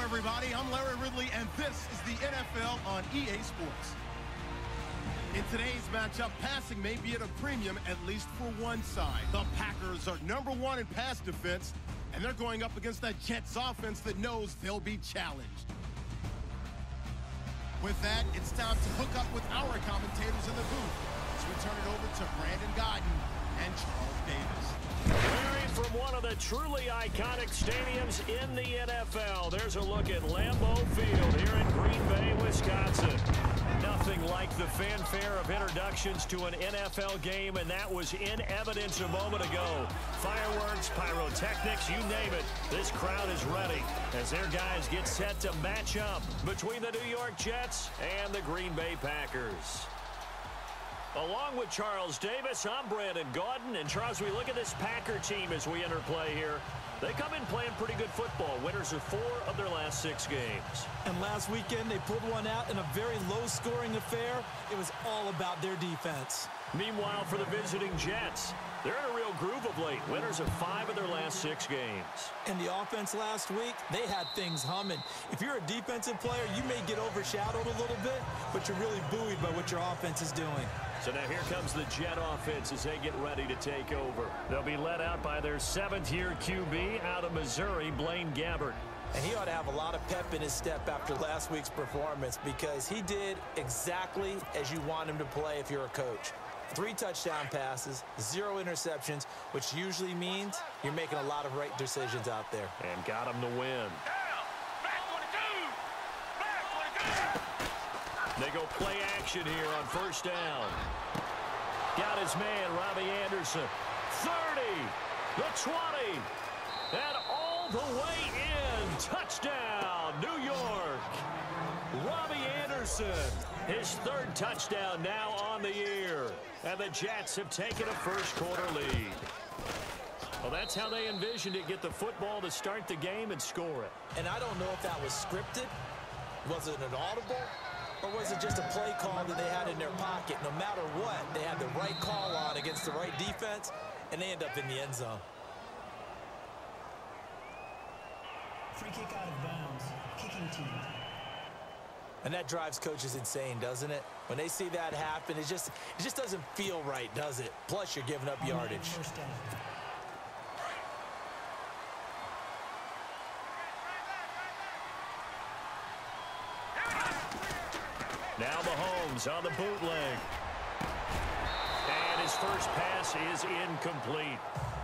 everybody. I'm Larry Ridley, and this is the NFL on EA Sports. In today's matchup, passing may be at a premium, at least for one side. The Packers are #1 in pass defense, and they're going up against that Jets offense that knows they'll be challenged. With that, it's time to hook up with our commentators in the booth as we turn it over to Brandon Gaudin and Charles Davis. Buried from one of the truly iconic stadiums in the NFL. There's a look at Lambeau Field here in Green Bay, Wisconsin. Nothing like the fanfare of introductions to an NFL game, and that was in evidence a moment ago. Fireworks, pyrotechnics, you name it. This crowd is ready as their guys get set to match up between the New York Jets and the Green Bay Packers. Along with Charles Davis, I'm Brandon Gaudin. And Charles, we look at this Packer team as we enter play here. They come in playing pretty good football. Winners of 4 of their last 6 games. And last weekend, they pulled one out in a very low-scoring affair. It was all about their defense. Meanwhile, for the visiting Jets, they're in a real groove of late. Winners of 5 of their last 6 games. And the offense last week, they had things humming. If you're a defensive player, you may get overshadowed a little bit, but you're really buoyed by what your offense is doing. So now here comes the Jet offense as they get ready to take over. They'll be led out by their 7th-year QB out of Missouri, Blaine Gabbert. And he ought to have a lot of pep in his step after last week's performance because he did exactly as you want him to play if you're a coach. 3 touchdown passes, 0 interceptions, which usually means you're making a lot of right decisions out there. And got him to win. They go play action here on 1st down. Got his man, Robbie Anderson. 30, the 20, and all the way in. Touchdown, New York. Robbie Anderson, his 3rd touchdown now on the year. And the Jets have taken a first-quarter lead. Well, that's how they envisioned it, get the football to start the game and score it. And I don't know if that was scripted. Was it an audible? Or was it just a play call that they had in their pocket? No matter what, they had the right call on against the right defense, and they end up in the end zone. Free kick out of bounds. Kicking team. And that drives coaches insane, doesn't it? When they see that happen, it just doesn't feel right, does it? Plus, you're giving up yardage. First down. Now Mahomes on the bootleg. And his first pass is incomplete.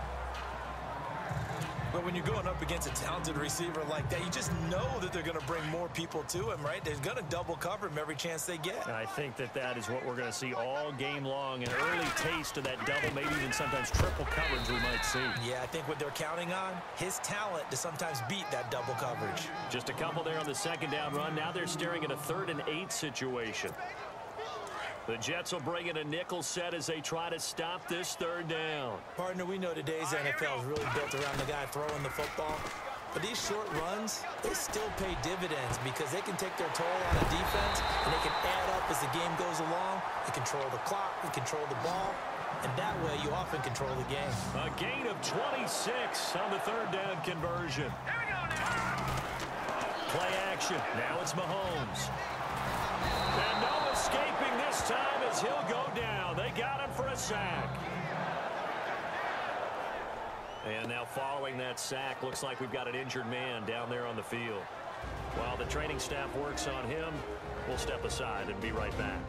But when you're going up against a talented receiver like that, you just know that they're going to bring more people to him, right? They're going to double cover him every chance they get. And I think that is what we're going to see all game long. An early taste of that double, maybe even sometimes triple coverage we might see. Yeah, I think what they're counting on, his talent to sometimes beat that double coverage. Just a couple there on the 2nd down run. Now they're staring at a 3rd and 8 situation. The Jets will bring in a nickel set as they try to stop this 3rd down. Partner, we know today's NFL is really built around the guy throwing the football. But these short runs, they still pay dividends because they can take their toll on a defense and they can add up as the game goes along. They control the clock, they control the ball, and that way you often control the game. A gain of 26 on the 3rd down conversion. Play action. Now it's Mahomes. And no escaping this time as he'll go down. They got him for a sack. And now following that sack, looks like we've got an injured man down there on the field. While the training staff works on him, we'll step aside and be right back.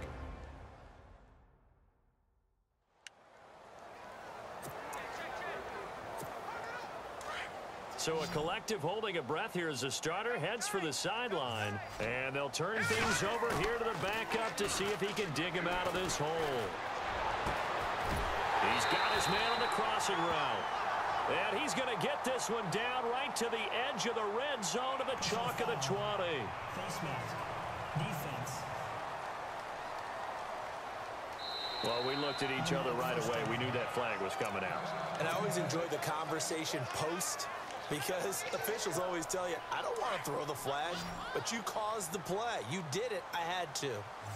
So a collective holding a breath here as the starter heads for the sideline. And they'll turn things over here to the backup to see if he can dig him out of this hole. He's got his man on the crossing route. And he's going to get this one down right to the edge of the red zone of the chalk of the 20. Face mask. Defense. Well, we looked at each other right away. We knew that flag was coming out. And I always enjoy the conversation post because officials always tell you, I don't want to throw the flag, but you caused the play. You did it. I had to.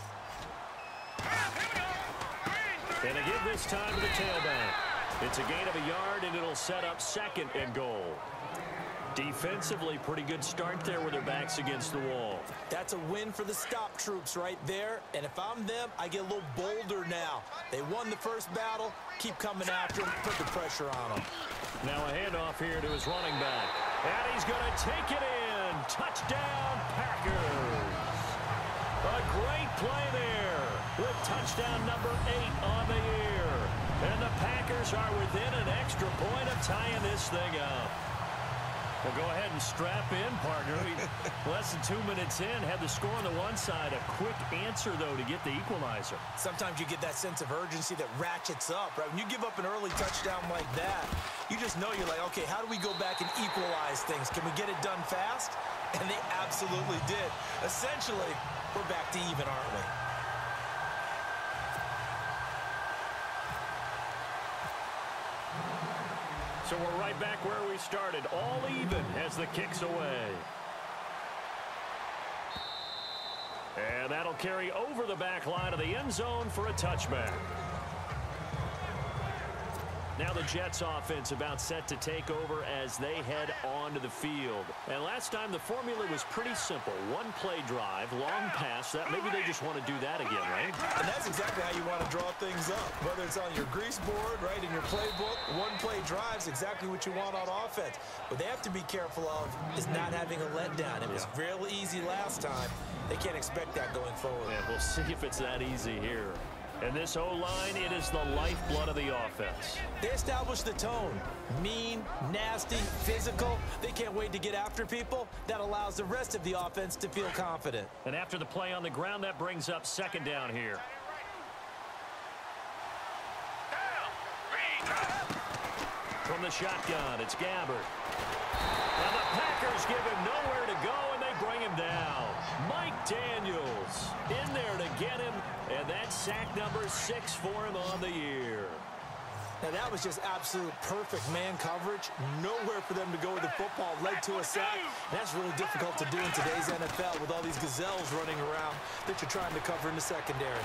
And they give this time to the tailback. It's a gain of a yard, and it'll set up 2nd and goal. Defensively, pretty good start there with their backs against the wall. That's a win for the stop troops right there. And if I'm them, I get a little bolder now. They won the first battle. Keep coming after them. Put the pressure on them. Now a handoff here to his running back. And he's going to take it in. Touchdown, Packers. A great play there with touchdown number 8 on the year. And the Packers are within an extra point of tying this thing up. Well, go ahead and strap in, partner. Less than 2 minutes in, had the score on the one side. A quick answer, though, to get the equalizer. Sometimes you get that sense of urgency that ratchets up, right? When you give up an early touchdown like that, you just know you're like, okay, how do we go back and equalize things? Can we get it done fast? And they absolutely did. Essentially, we're back to even, aren't we? So we're right back where we started, all even as the kick's away. And that'll carry over the back line of the end zone for a touchback. Now the Jets offense about set to take over as they head onto the field. And last time the formula was pretty simple. One play drive, long pass. That maybe they just want to do that again, right? And that's exactly how you want to draw things up. Whether it's on your grease board, right, in your playbook, one play drive's exactly what you want on offense. What they have to be careful of is not having a letdown. It was real easy last time. They can't expect that going forward. And we'll see if it's that easy here. And this O-line, it is the lifeblood of the offense. They establish the tone. Mean, nasty, physical. They can't wait to get after people. That allows the rest of the offense to feel confident. And after the play on the ground, that brings up second down here. From the shotgun, it's Gabbert. And the Packers give him nowhere to go, and they bring him down. Mike Daniels in there to get him, and that's sack number 6 for him on the year. Now that was just absolute perfect man coverage. Nowhere for them to go with the football. Led to a sack. That's really difficult to do in today's NFL with all these gazelles running around that you're trying to cover in the secondary.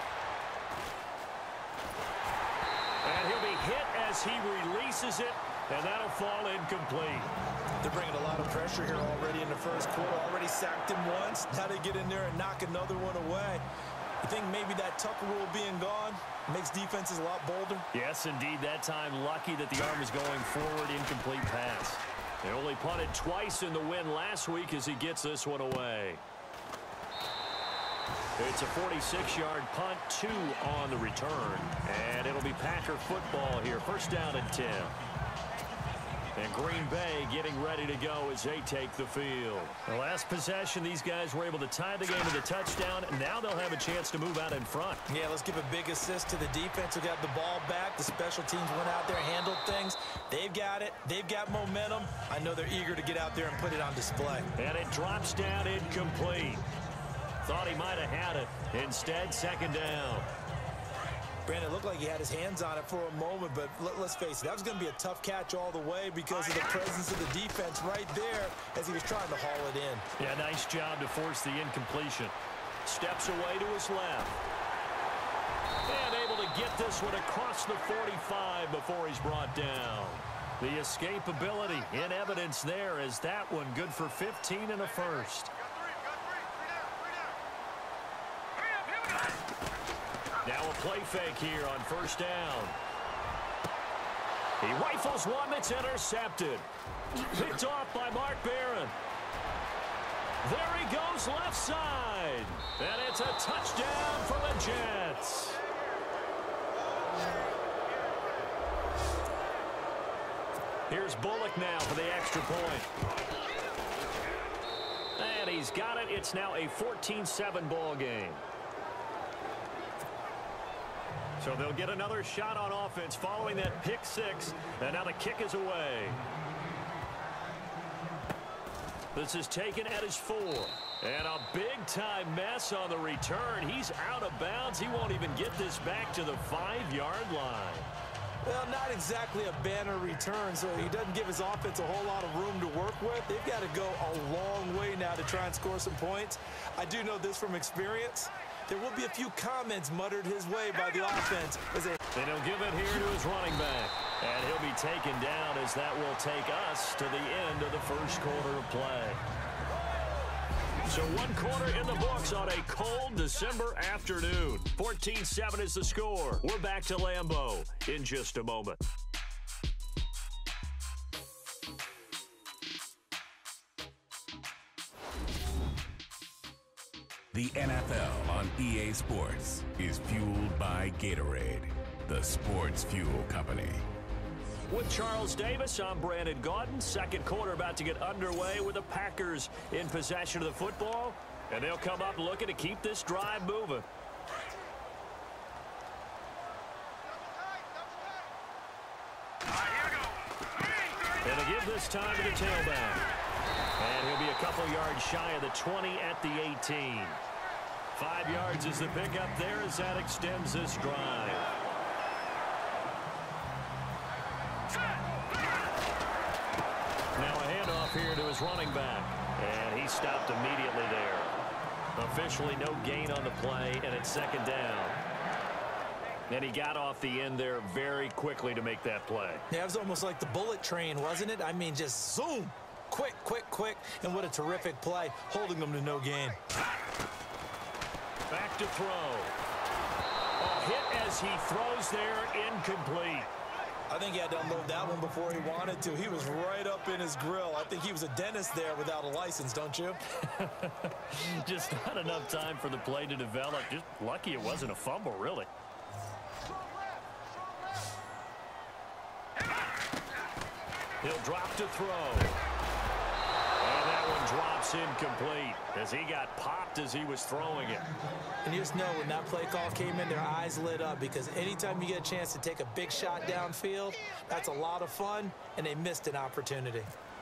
And he'll be hit as he releases it, and that'll fall incomplete. They're bringing a lot of pressure here already in the first quarter. Already sacked him once. Now they get in there and knock another one away. You think maybe that Tucker rule being gone makes defenses a lot bolder? Yes, indeed. That time lucky that the arm is going forward. Incomplete pass. They only punted twice in the win last week as he gets this one away. It's a 46-yard punt, 2 on the return. And it'll be Packer football here. First down and 10. And Green Bay getting ready to go as they take the field. The last possession, these guys were able to tie the game with a touchdown. Now they'll have a chance to move out in front. Yeah, let's give a big assist to the defense who got the ball back. The special teams went out there, handled things. They've got it. They've got momentum. I know they're eager to get out there and put it on display. And it drops down incomplete. Thought he might have had it. Instead, second down. Brandon, it looked like he had his hands on it for a moment, but let's face it, that was going to be a tough catch all the way because of the presence of the defense right there as he was trying to haul it in. Yeah, nice job to force the incompletion. Steps away to his left. And able to get this one across the 45 before he's brought down. The escapability in evidence there as that one good for 15 and a first. Now a play fake here on first down. He rifles one that's intercepted. Picked off by Mark Barron. There he goes left side. And it's a touchdown for the Jets. Here's Bullock now for the extra point. And he's got it. It's now a 14-7 ball game. So they'll get another shot on offense following that pick 6. And now the kick is away. This is taken at his 4. And a big-time mess on the return. He's out of bounds. He won't even get this back to the 5-yard line. Well, not exactly a banner return, so he doesn't give his offense a whole lot of room to work with. They've got to go a long way now to try and score some points. I do know this from experience. There will be a few comments muttered his way by the offense. And he'll give it here to his running back. And he'll be taken down as that will take us to the end of the first quarter of play. So 1 quarter in the books on a cold December afternoon. 14-7 is the score. We're back to Lambeau in just a moment. The NFL on EA Sports is fueled by Gatorade, the sports fuel company. With Charles Davis, I'm Brandon Gaudin. Second quarter about to get underway with the Packers in possession of the football. And they'll come up looking to keep this drive moving. And to give this time to the tailback. And he'll be a couple yards shy of the 20 at the 18. 5 yards is the pickup there as that extends this drive. Now a handoff here to his running back. And he stopped immediately there. Officially no gain on the play, and it's second down. And he got off the end there very quickly to make that play. Yeah, it was almost like the bullet train, wasn't it? I mean, just zoom. Quick, quick, quick. And what a terrific play, holding them to no gain. Back to throw. A hit as he throws there, incomplete. I think he had to unload that one before he wanted to. He was right up in his grill. I think he was a dentist there without a license, don't you? Just not enough time for the play to develop. Just lucky it wasn't a fumble, really. He'll drop to throw. And that one drops incomplete as he got popped as he was throwing it. And you just know when that play call came in, their eyes lit up, because anytime you get a chance to take a big shot downfield, that's a lot of fun, and they missed an opportunity.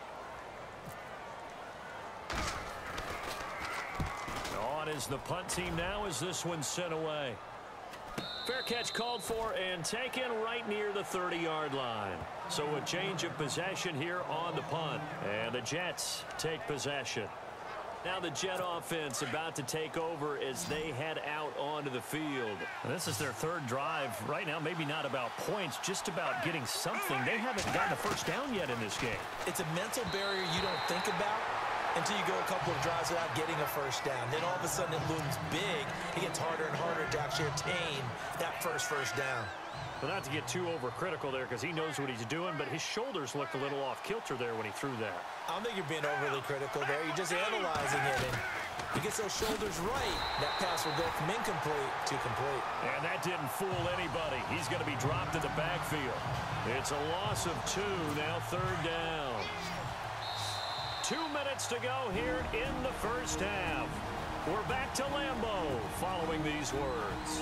On is the punt team now as this one's sent away. Fair catch called for and taken right near the 30-yard line. So a change of possession here on the punt. And the Jets take possession. Now the Jet offense about to take over as they head out onto the field. This is their third drive. Right now, maybe not about points, just about getting something. They haven't gotten a first down yet in this game. It's a mental barrier you don't think about until you go a couple of drives without getting a first down. Then all of a sudden it looms big. It gets harder and harder to actually attain that first down. Well, not to get too overcritical there because he knows what he's doing, but his shoulders looked a little off kilter there when he threw that. I don't think you're being overly critical there. You're just analyzing it. And he gets those shoulders right, that pass will go from incomplete to complete. And that didn't fool anybody. He's going to be dropped in the backfield. It's a loss of 2, now third down. 2 minutes to go here in the first half. We're back to Lambeau following these words.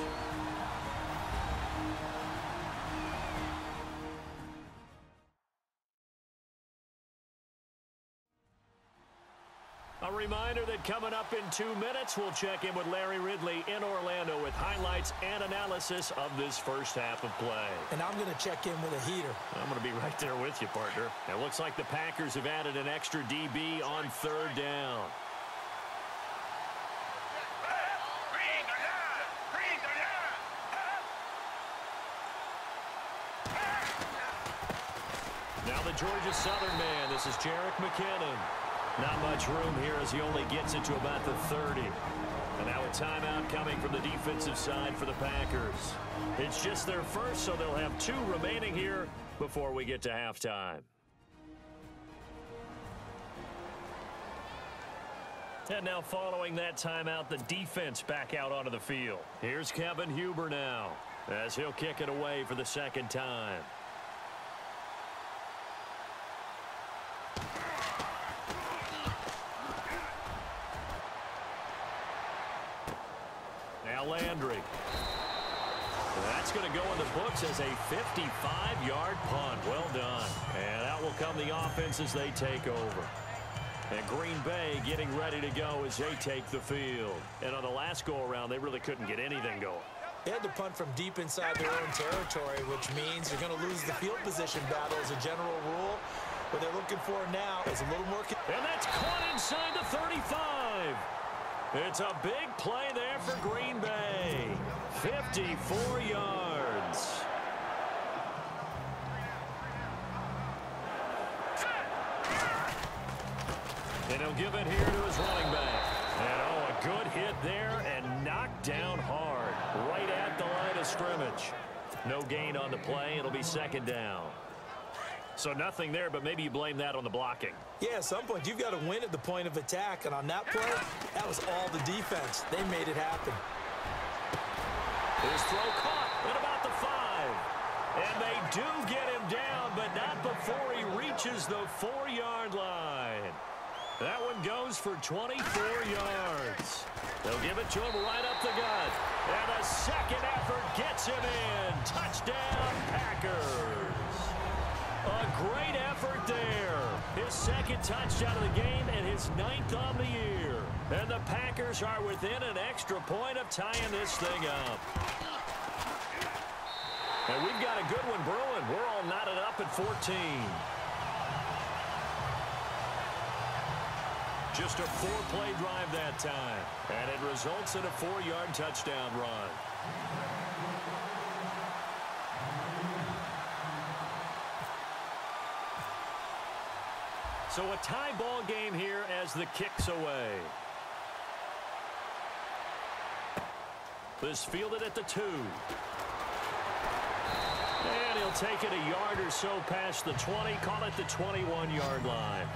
A reminder that coming up in 2 minutes, we'll check in with Larry Ridley in Orlando with highlights and analysis of this first half of play. And I'm going to check in with a heater. I'm going to be right there with you, partner. It looks like the Packers have added an extra DB on third down. Now the Georgia Southern man, this is Jerick McKinnon. Not much room here as he only gets it to about the 30. And now a timeout coming from the defensive side for the Packers. It's just their first, so they'll have 2 remaining here before we get to halftime. And now following that timeout, the defense back out onto the field. Here's Kevin Huber now as he'll kick it away for the second time. Landry. That's going to go in the books as a 55-yard punt. Well done. And out will come the offense as they take over. And Green Bay getting ready to go as they take the field. And on the last go-around, they really couldn't get anything going. They had to punt from deep inside their own territory, which means you're going to lose the field position battle as a general rule. What they're looking for now is a little more... And that's caught inside the 35. It's a big play there for Green Bay. 54 yards. And he'll give it here to his running back. And, a good hit there and knocked down hard right at the line of scrimmage. No gain on the play. It'll be second down. So nothing there, but maybe you blame that on the blocking. Yeah, at some point, you've got to win at the point of attack. And on that play, that was all the defense. They made it happen. His throw caught at about the 5. And they do get him down, but not before he reaches the 4-yard line. That one goes for 24 yards. They'll give it to him right up the gut. And a second effort gets him in. Touchdown, Packers. A great effort there. His second touchdown of the game and his 9th on the year. And the Packers are within an extra point of tying this thing up. And we've got a good one brewing. We're all knotted up at 14. Just a 4-play drive that time. And it results in a 4-yard touchdown run. So a tie ball game here as the kick's away. This fielded at the 2. And he'll take it a yard or so past the 20. Call it the 21-yard line.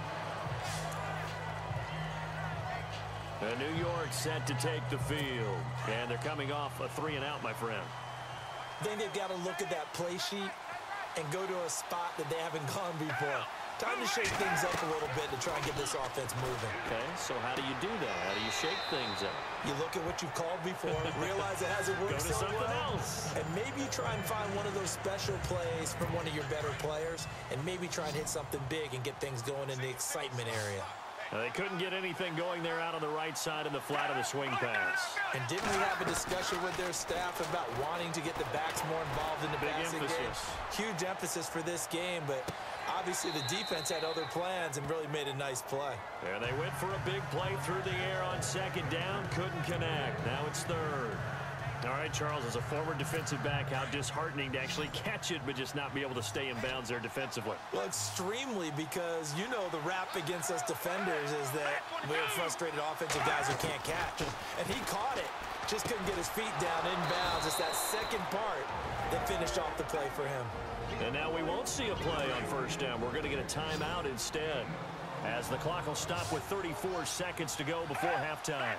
And New York set to take the field. And they're coming off a 3-and-out, my friend. I think they've got to look at that play sheet and go to a spot that they haven't gone before. Time to shake things up a little bit to try and get this offense moving. Okay, so how do you do that? How do you shake things up? You look at what you've called before, realize it hasn't worked so well, and maybe you try and find one of those special plays from one of your better players, and maybe try and hit something big and get things going in the excitement area. Now, they couldn't get anything going there out on the right side in the flat of the swing pass. And didn't we have a discussion with their staff about wanting to get the backs more involved in the passing game? Huge emphasis for this game, but obviously the defense had other plans and really made a nice play. And they went for a big play through the air on second down. Couldn't connect. Now it's third. All right, Charles, as a former defensive back, how disheartening to actually catch it but just not be able to stay in bounds there defensively. Well, extremely, because you know the rap against us defenders is that we're frustrated offensive guys who can't catch. And he caught it. Just couldn't get his feet down in bounds. It's that second part that finished off the play for him. And now we won't see a play on first down. We're going to get a timeout instead, as the clock will stop with 34 seconds to go before halftime.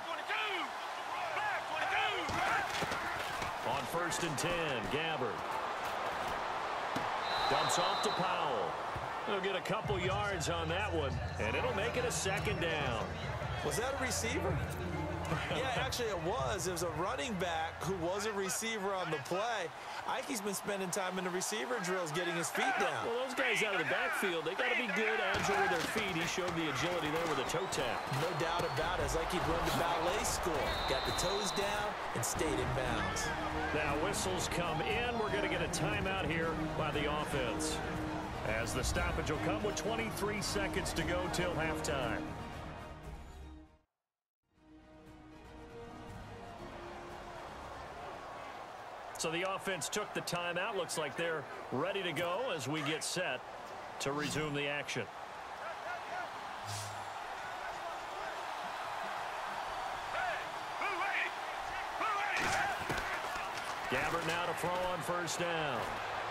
On 1st and 10, Gabbert dumps off to Powell. He'll get a couple yards on that one, and it'll make it a second down. Was that a receiver? Yeah, actually it was. It was a running back who was a receiver on the play. Ike's been spending time in the receiver drills getting his feet down. Well, those guys out of the backfield, they got to be good, agile with their feet. He showed the agility there with a toe tap. No doubt about it. It's like he'd run the ballet school. Got the toes down and stayed in bounds. Now whistles come in. We're going to get a timeout here by the offense, as the stoppage will come with 23 seconds to go till halftime. So the offense took the timeout. Looks like they're ready to go as we get set to resume the action. Gabbert now to throw on first down.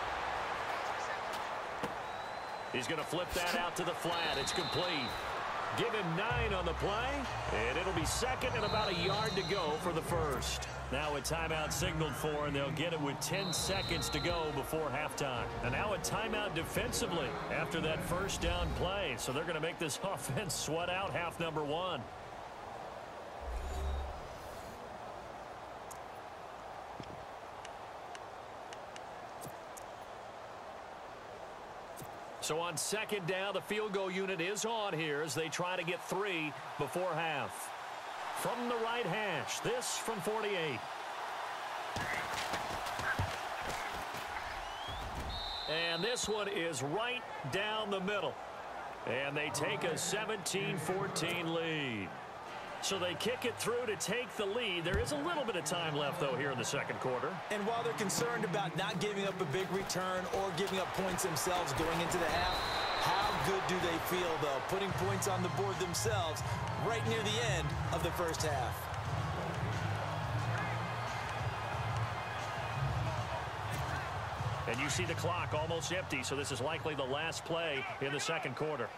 He's going to flip that out to the flat. It's complete. Give him 9 on the play, and it'll be second and about a yard to go for the first. Now a timeout signaled for, and they'll get it with 10 seconds to go before halftime. And now a timeout defensively after that first down play. So they're going to make this offense sweat out half number 1. So on second down, the field goal unit is on here as they try to get 3 before half. From the right hash, this from 48. And this one is right down the middle. And they take a 17-14 lead. So they kick it through to take the lead. There is a little bit of time left, though, here in the second quarter. And while they're concerned about not giving up a big return or giving up points themselves going into the half, how good do they feel, though, putting points on the board themselves right near the end of the first half. And you see the clock almost empty, so this is likely the last play in the second quarter.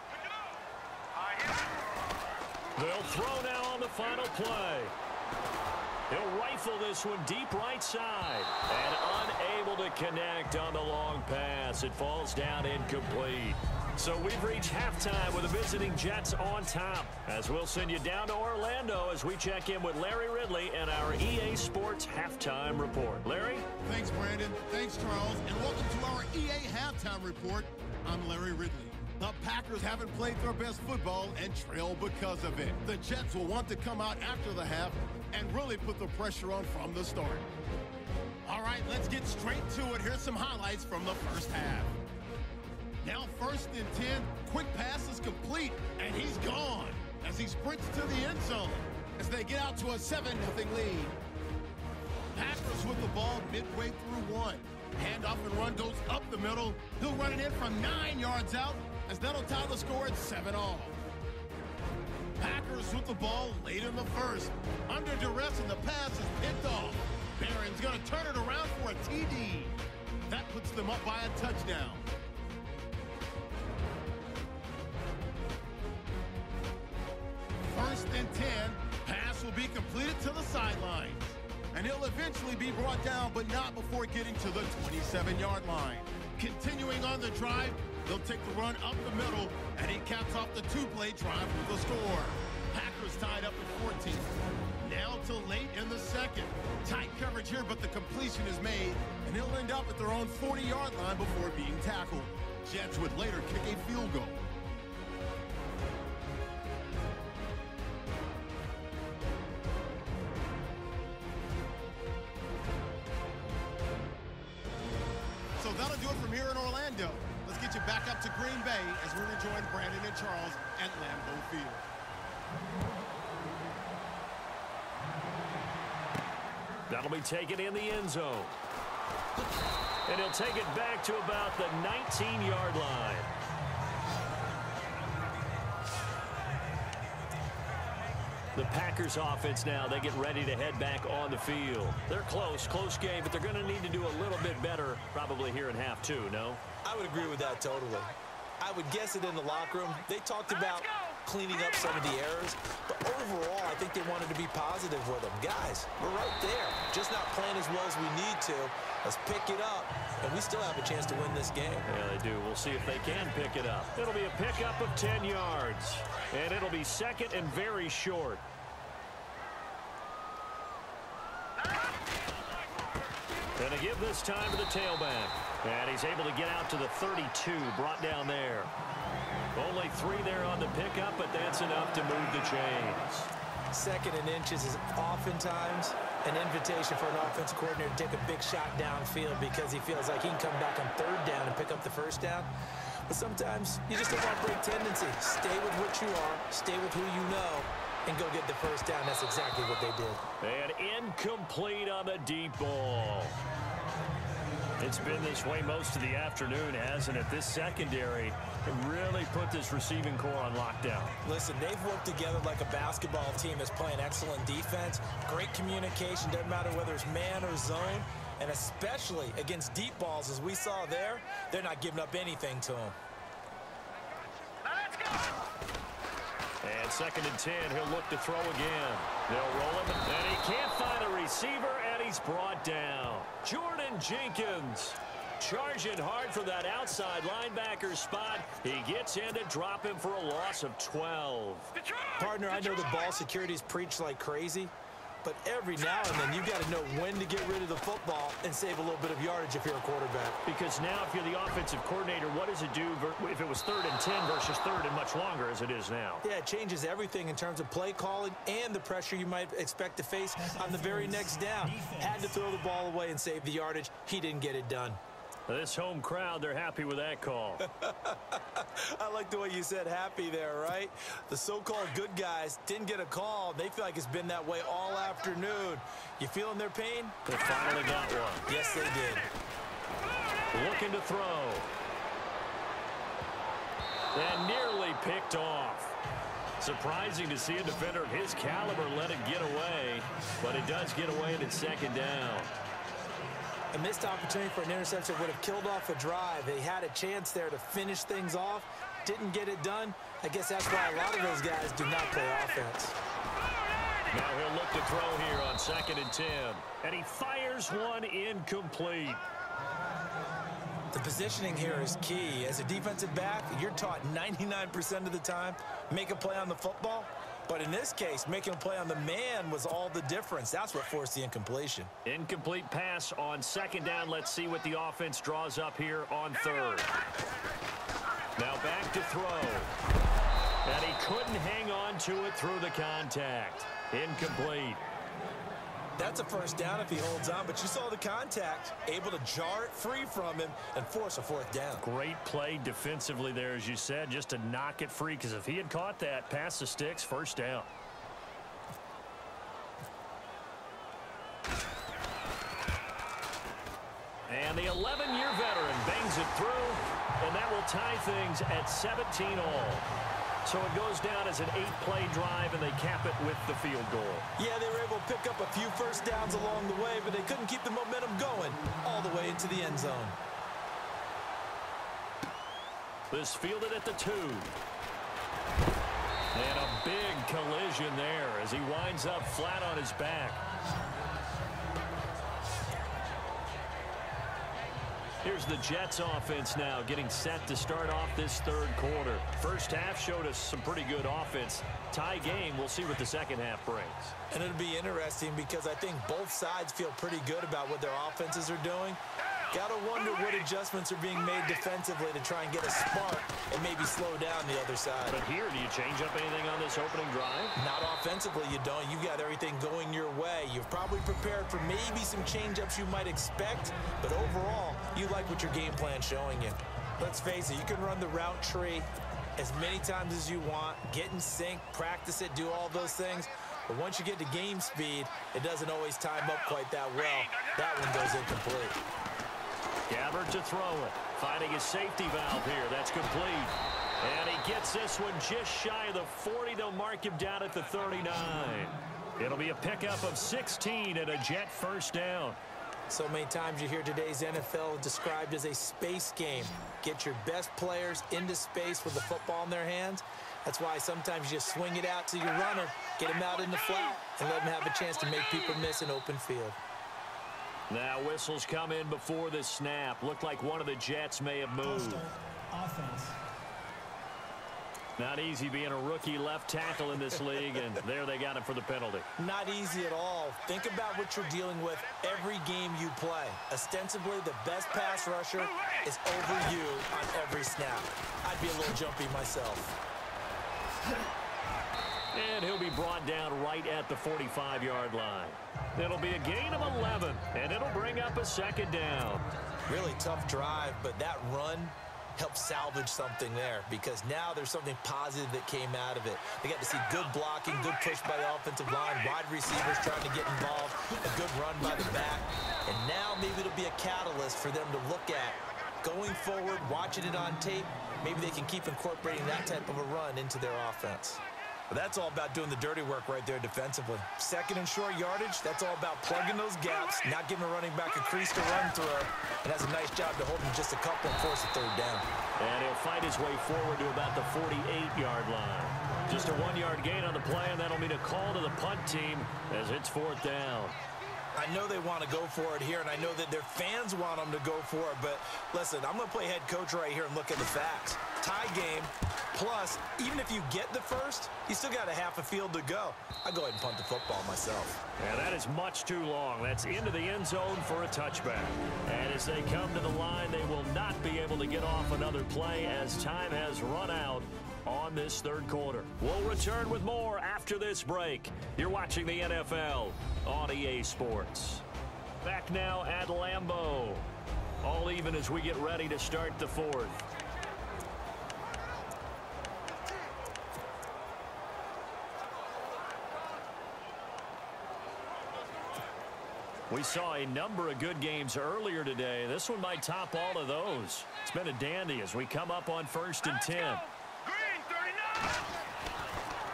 They'll throw now on the final play. He'll rifle this one deep right side. And unable to connect on the long pass. It falls down incomplete. So we've reached halftime with the visiting Jets on top. As we'll send you down to Orlando as we check in with Larry Ridley and our EA Sports Halftime Report. Larry? Thanks, Brandon. Thanks, Charles. And welcome to our EA Halftime Report. I'm Larry Ridley. The Packers haven't played their best football and trail because of it. The Jets will want to come out after the half and really put the pressure on from the start. All right, let's get straight to it. Here's some highlights from the first half. Now 1st and 10, quick pass is complete, and he's gone as he sprints to the end zone as they get out to a 7-0 lead. Packers with the ball midway through one. Handoff and run goes up the middle. He'll run it in from 9 yards out as that'll tie the score at 7-all. Packers with the ball late in the first. Under duress and the pass is picked off. Barron's going to turn it around for a TD. That puts them up by a touchdown. 1st and 10, pass will be completed to the sidelines. And he'll eventually be brought down, but not before getting to the 27-yard line. Continuing on the drive, they'll take the run up the middle, and he caps off the two-play drive with a score. Packers tied up at 14. Now to late in the second. Tight coverage here, but the completion is made, and he'll end up at their own 40-yard line before being tackled. Jets would later kick a field goal. So that'll do it from here in Orlando. Let's get you back up to Green Bay as we rejoin Brandon and Charles at Lambeau Field. That'll be taken in the end zone. And he'll take it back to about the 19-yard line. The Packers offense now, they get ready to head back on the field. They're close game, but they're going to need to do a little bit better probably here in half two, no? I would agree with that totally. I would guess it in the locker room. They talked about cleaning up some of the errors, but overall, I think they wanted to be positive with them. Guys, we're right there. Just not playing as well as we need to. Let's pick it up, and we still have a chance to win this game. Yeah, they do. We'll see if they can pick it up. It'll be a pickup of 10 yards, and it'll be second and very short. Going to give this time to the tailback. And he's able to get out to the 32, brought down there. Only 3 there on the pickup, but that's enough to move the chains. 2nd and inches is oftentimes an invitation for an offense coordinator to take a big shot downfield because he feels like he can come back on 3rd down and pick up the 1st down. But sometimes you just don't want break tendency. Stay with what you are, stay with who you know, and go get the 1st down. That's exactly what they did. And incomplete on the deep ball. It's been this way most of the afternoon, hasn't it? This secondary really put this receiving core on lockdown. Listen, they've worked together like a basketball team that's playing excellent defense. Great communication, doesn't matter whether it's man or zone. And especially against deep balls, as we saw there, they're not giving up anything to them. And 2nd and 10, he'll look to throw again. They'll roll him, and he can't find a receiver, and he's brought down. Jordan Jenkins charging hard for that outside linebacker spot. He gets in to drop him for a loss of 12. Partner, I know the ball security's preached like crazy, but every now and then you got to know when to get rid of the football and save a little bit of yardage if you're a quarterback. Because now if you're the offensive coordinator, what does it do if it was 3rd and 10 versus 3rd and much longer as it is now? Yeah, it changes everything in terms of play calling and the pressure you might expect to face on the very next down. Had to throw the ball away and save the yardage. He didn't get it done. This home crowd, they're happy with that call. I like the way you said happy there, right? The so-called good guys didn't get a call. They feel like it's been that way all afternoon. You feeling their pain? They finally got one. Yes, they did. Looking to throw. And nearly picked off. Surprising to see a defender of his caliber let it get away, but it does get away and it's second down. A missed opportunity for an interception would have killed off a drive. They had a chance there to finish things off, didn't get it done. I guess that's why a lot of those guys do not play offense. Now he'll look to throw here on 2nd and 10. And he fires one incomplete. The positioning here is key. As a defensive back, you're taught 99% of the time, make a play on the football. But in this case, making a play on the man was all the difference. That's what forced the incompletion. Incomplete pass on 2nd down. Let's see what the offense draws up here on 3rd. Now back to throw. And he couldn't hang on to it through the contact. Incomplete. That's a first down if he holds on, but you saw the contact, able to jar it free from him and force a 4th down. Great play defensively there, as you said, just to knock it free, because if he had caught that, past the sticks, 1st down. And the 11-year veteran bangs it through, and that will tie things at 17 all. So it goes down as an 8-play drive, and they cap it with the field goal. Yeah, they were able to pick up a few first downs along the way, but they couldn't keep the momentum going all the way into the end zone. This fielded at the 2. And a big collision there as he winds up flat on his back. Here's the Jets offense now getting set to start off this 3rd quarter. First half showed us some pretty good offense. Tie game. We'll see what the second half brings. And it'll be interesting because I think both sides feel pretty good about what their offenses are doing. Gotta wonder what adjustments are being made defensively to try and get a spark and maybe slow down the other side. But here, do you change up anything on this opening drive? Not offensively, you don't. You've got everything going your way. You've probably prepared for maybe some change-ups you might expect, but overall, you like what your game plan's showing you. Let's face it, you can run the route tree as many times as you want, get in sync, practice it, do all those things. But once you get to game speed, it doesn't always time up quite that well. That one goes incomplete. Gabbert to throw it. Finding his safety valve here. That's complete. And he gets this one just shy of the 40. They'll mark him down at the 39. It'll be a pickup of 16 and a Jet 1st down. So many times you hear today's NFL described as a space game. Get your best players into space with the football in their hands. That's why sometimes you just swing it out to your runner, get him out in the flat, and let him have a chance to make people miss an open field. Now whistles come in before the snap. Looked like one of the Jets may have moved. Offense. Not easy being a rookie left tackle in this league, and there they got him for the penalty. Not easy at all. Think about what you're dealing with every game you play. Ostensibly, the best pass rusher is over you on every snap. I'd be a little jumpy myself. And he'll be brought down right at the 45-yard line. It'll be a gain of 11, and it'll bring up a 2nd down. Really tough drive, but that run helped salvage something there because now there's something positive that came out of it. They got to see good blocking, good push by the offensive line, wide receivers trying to get involved, a good run by the back. And now maybe it'll be a catalyst for them to look at going forward, watching it on tape. Maybe they can keep incorporating that type of a run into their offense. But that's all about doing the dirty work right there defensively. 2nd and short yardage, that's all about plugging those gaps, not giving a running back a crease to run through, and has a nice job to hold him just a couple and force a 3rd down. And he'll fight his way forward to about the 48-yard line. Just a 1-yard gain on the play, and that'll mean a call to the punt team as it's 4th down. I know they want to go for it here, and I know that their fans want them to go for it, but listen, I'm going to play head coach right here and look at the facts. Tie game, plus, even if you get the first, you still got a half a field to go. I'll go ahead and punt the football myself. Yeah, that is much too long. That's into the end zone for a touchback. And as they come to the line, they will not be able to get off another play as time has run out on this 3rd quarter. We'll return with more after this break. You're watching the NFL on EA Sports. Back now at Lambeau. All even as we get ready to start the 4th. We saw a number of good games earlier today. This one might top all of those. It's been a dandy as we come up on 1st and 10.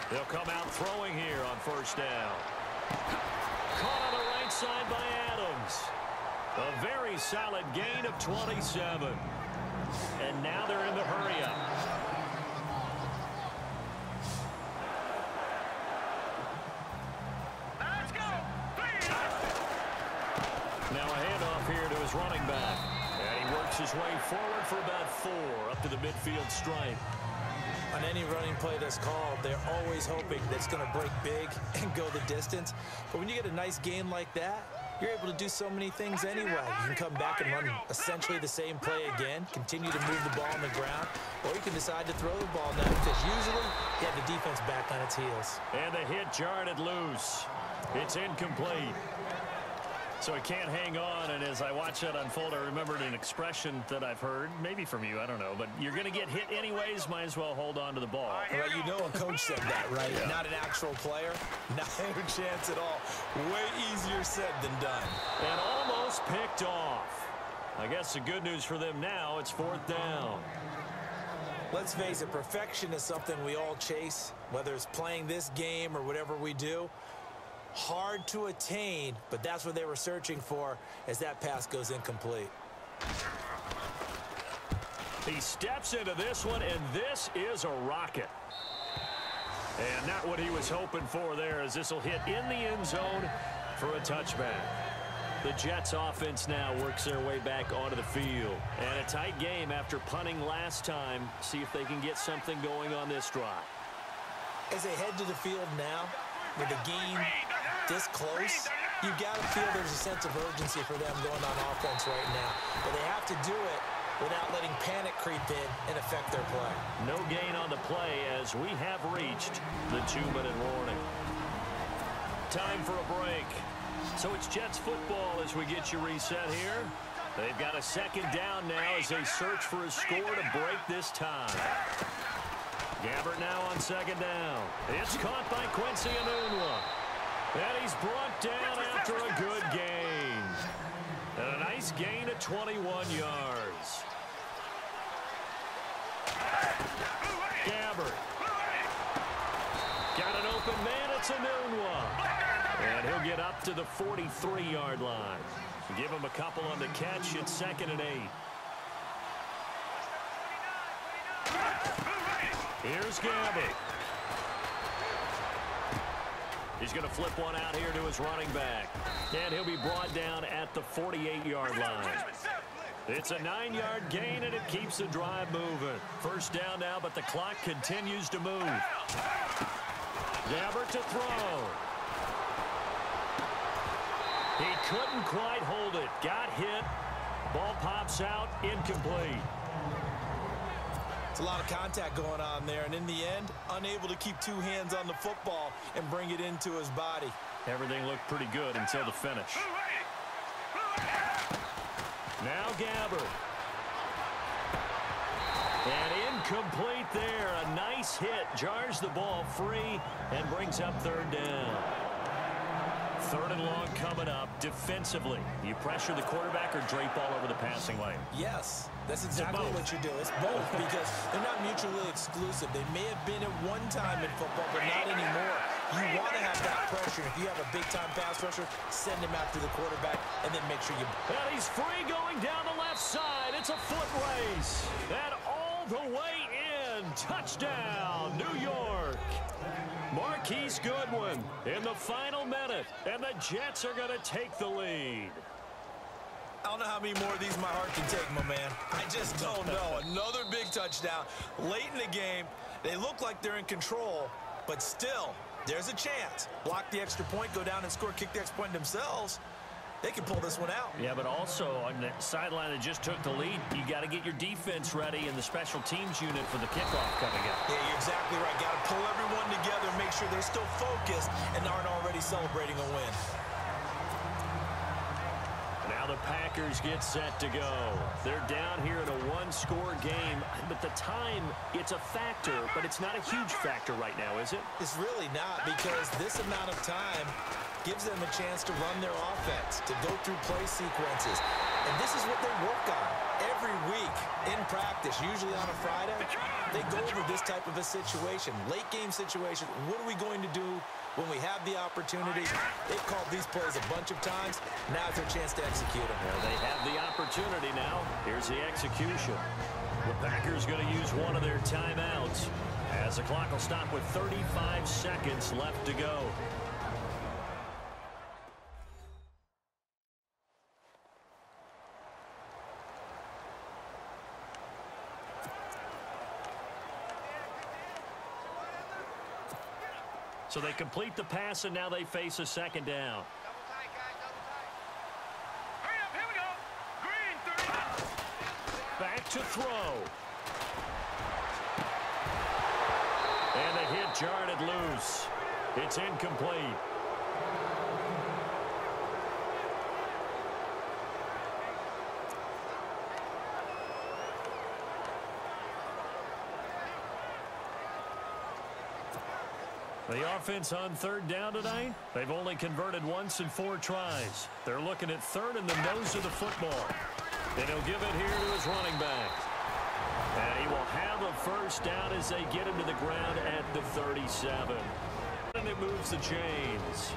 They'll come out throwing here on first down. Caught on the right side by Adams. A very solid gain of 27. And now they're in the hurry-up. Let's go. Now a handoff here to his running back. And he works his way forward for about 4 up to the midfield stripe. On any running play that's called, they're always hoping that it's going to break big and go the distance. But when you get a nice gain like that, you're able to do so many things anyway. You can come back and run essentially the same play again, continue to move the ball on the ground, or you can decide to throw the ball now because usually you have the defense back on its heels. And the hit jarred it loose. It's incomplete. So he can't hang on, and as I watch that unfold, I remembered an expression that I've heard, maybe from you, I don't know, but you're going to get hit anyways, might as well hold on to the ball. Well, you know a coach said that, right? Yeah. Not an actual player. Not a chance at all. Way easier said than done. And almost picked off. I guess the good news for them now, it's 4th down. Let's face it, perfection is something we all chase, whether it's playing this game or whatever we do. Hard to attain, but that's what they were searching for as that pass goes incomplete. He steps into this one, and this is a rocket. And not what he was hoping for there, as this will hit in the end zone for a touchback. The Jets offense now works their way back onto the field. And a tight game after punting last time. See if they can get something going on this drive. As they head to the field now, with the game this close, you've got to feel there's a sense of urgency for them going on offense right now. But they have to do it without letting panic creep in and affect their play. No gain on the play as we have reached the 2-minute warning. Time for a break. So it's Jets football as we get you reset here. They've got a 2nd down now as they search for a score to break this tie. Gabbert now on 2nd down. It's caught by Quincy Enunwa. And he's brought down after a good gain. And a nice gain of 21 yards. Gabbert. Got an open man, it's Enunwa. And he'll get up to the 43-yard line. Give him a couple on the catch. It's 2nd and 8. Here's Gabbert. He's going to flip one out here to his running back. And he'll be brought down at the 48-yard line. It's a 9-yard gain, and it keeps the drive moving. 1st down now, but the clock continues to move. Gabbert to throw. He couldn't quite hold it. Got hit. Ball pops out. Incomplete. It's a lot of contact going on there, and in the end, unable to keep 2 hands on the football and bring it into his body. Everything looked pretty good until the finish. Now Gabbert. And incomplete there. A nice hit. Jars the ball free and brings up 3rd down. 3rd and long coming up. Defensively, you pressure the quarterback or drape all over the passing lane? Yes, that's exactly what you do. It's both because they're not mutually exclusive. They may have been at one time in football, but not anymore. You want to have that pressure. If you have a big-time pass rusher, send him after the quarterback and then make sure you... And he's free going down the left side. It's a foot race. And all the way in. Touchdown, New York. Marquise Goodwin in the final minute, and the Jets are going to take the lead. I don't know how many more of these my heart can take, my man. I just don't know. Another big touchdown. Late in the game, they look like they're in control, but still, there's a chance. Block the extra point, go down and score, kick the extra point themselves. They can pull this one out. Yeah, but also on the sideline that just took the lead, you got to get your defense ready in the special teams unit for the kickoff coming up. Yeah, you're exactly right. Got to pull everyone together, make sure they're still focused and aren't already celebrating a win. Now the Packers get set to go. They're down here in a 1-score game, but the time, it's a factor, but it's not a huge factor right now, is it? It's really not, because this amount of time gives them a chance to run their offense, to go through play sequences. And this is what they work on every week in practice, usually on a Friday. They go over this type of a situation, late game situation. What are we going to do when we have the opportunity? They've called these plays a bunch of times. Now it's their chance to execute them. Well, they have the opportunity now. Here's the execution. The Packers going to use one of their timeouts as the clock will stop with 35 seconds left to go. So they complete the pass, and now they face a second down. Back to throw. And the hit jarred it loose. It's incomplete. The offense on third down tonight, they've only converted once in 4 tries. They're looking at third in the nose of the football. And he'll give it here to his running back. And he will have a first down as they get him to the ground at the 37. And it moves the chains.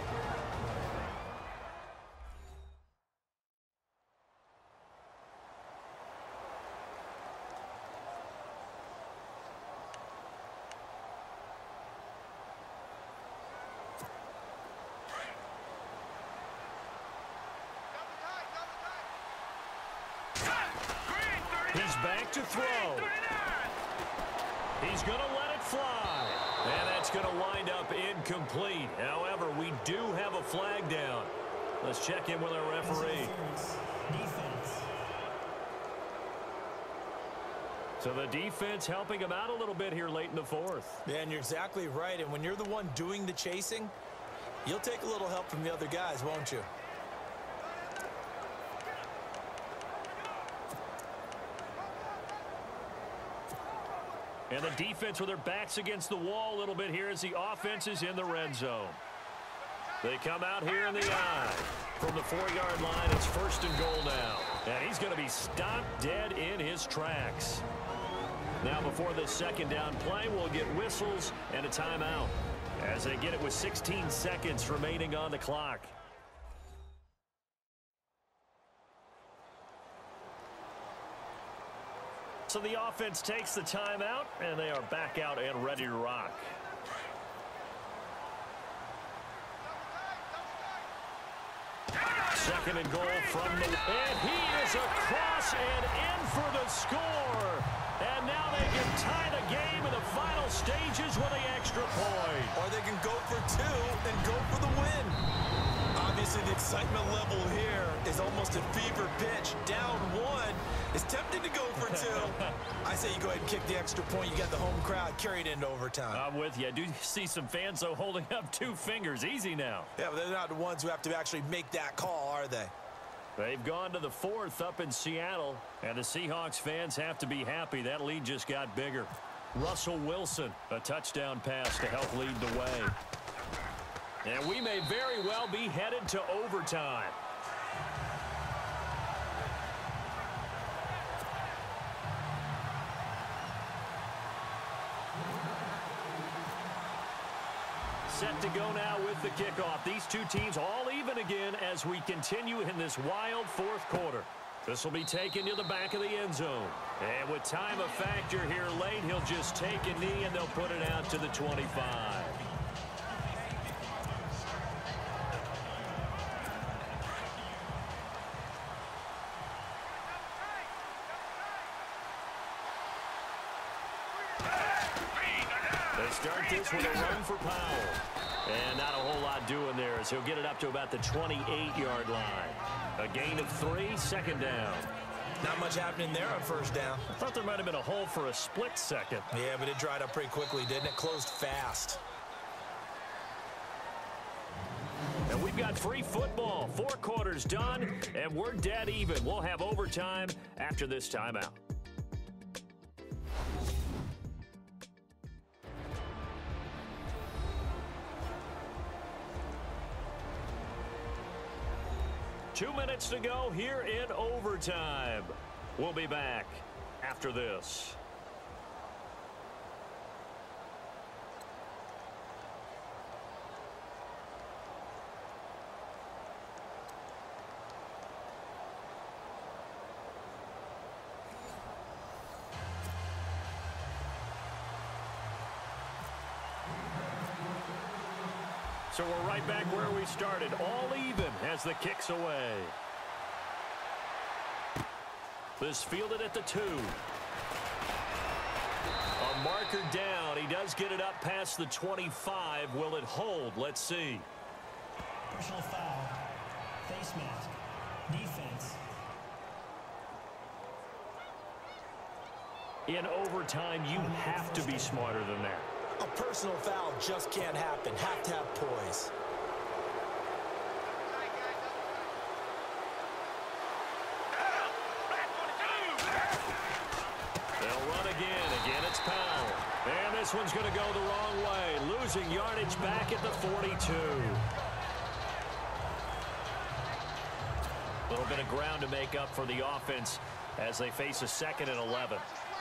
He's back to throw. He's going to let it fly. And that's going to wind up incomplete. However, we do have a flag down. Let's check in with our referee. Defense. So the defense helping him out a little bit here late in the fourth. Yeah, and you're exactly right. And when you're the one doing the chasing, you'll take a little help from the other guys, won't you? And the defense with their backs against the wall a little bit here as the offense is in the red zone. They come out here in the I. From the 4-yard line, it's first and goal now. And he's going to be stopped dead in his tracks. Now before this second down play, we'll get whistles and a timeout as they get it with 16 seconds remaining on the clock. So the offense takes the timeout, and they are back out and ready to rock. Second and goal from the... And he is across and in for the score. And now they can tie the game in the final stages with the extra point. Or they can go for 2 and go for the win. Obviously, the excitement level here is almost a fever pitch. Down 1. It's tempting to go for 2. I say you go ahead and kick the extra point. You got the home crowd carried into overtime. I'm with you. I do see some fans, though, holding up 2 fingers. Easy now. Yeah, but they're not the ones who have to actually make that call, are they? They've gone to the 4th up in Seattle, and the Seahawks fans have to be happy. That lead just got bigger. Russell Wilson, a touchdown pass to help lead the way. And we may very well be headed to overtime. Set to go now with the kickoff. These two teams all even again as we continue in this wild 4th quarter. This will be taken to the back of the end zone. And with time a factor here late, he'll just take a knee and they'll put it out to the 25. They start this with a run for Powell. And not a whole lot doing there as he'll get it up to about the 28-yard line. A gain of 3, second down. Not much happening there on first down. I thought there might have been a hole for a split second. Yeah, but it dried up pretty quickly, didn't it? Closed fast. And we've got free football. 4 quarters done, and we're dead even. We'll have overtime after this timeout. 2 minutes to go here in overtime. We'll be back after this. So we're right back where we started, all even as the kick's away. This fielded at the 2. A marker down. He does get it up past the 25. Will it hold? Let's see. Personal foul. Face mask. Defense. In overtime, you have to be smarter than that. A personal foul just can't happen. Have to have poise. They'll run again. Again, it's Powell. And this one's going to go the wrong way. Losing yardage back at the 42. A little bit of ground to make up for the offense as they face a 2nd and 11.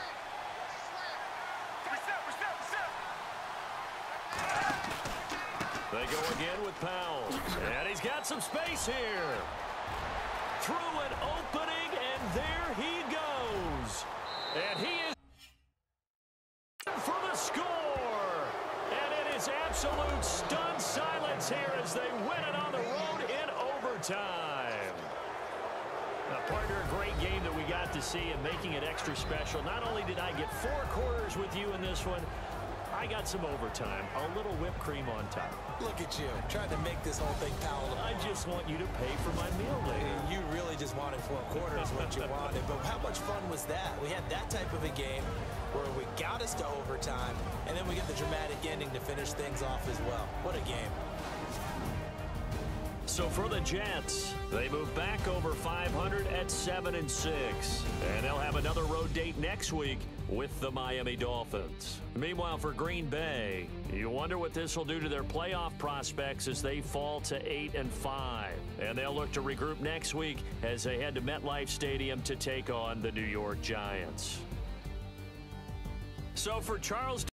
They go again with Powell. And he's got some space here. Through an opening, and there he goes. And he is for the score. And it is absolute stunned silence here as they win it on the road in overtime. Now, partner, a great game that we got to see and making it extra special. Not only did I get 4 quarters with you in this one, I got some overtime, a little whipped cream on top. Look at you, trying to make this whole thing palatable. I just want you to pay for my meal later. You really just wanted 4 quarters what you wanted, but how much fun was that? We had that type of a game where we got us to overtime, and then we get the dramatic ending to finish things off as well. What a game. So for the Jets, they move back over 500 at 7-6. And they'll have another road date next week with the Miami Dolphins. Meanwhile, for Green Bay, you wonder what this will do to their playoff prospects as they fall to 8-5. And they'll look to regroup next week as they head to MetLife Stadium to take on the New York Giants. So for Charles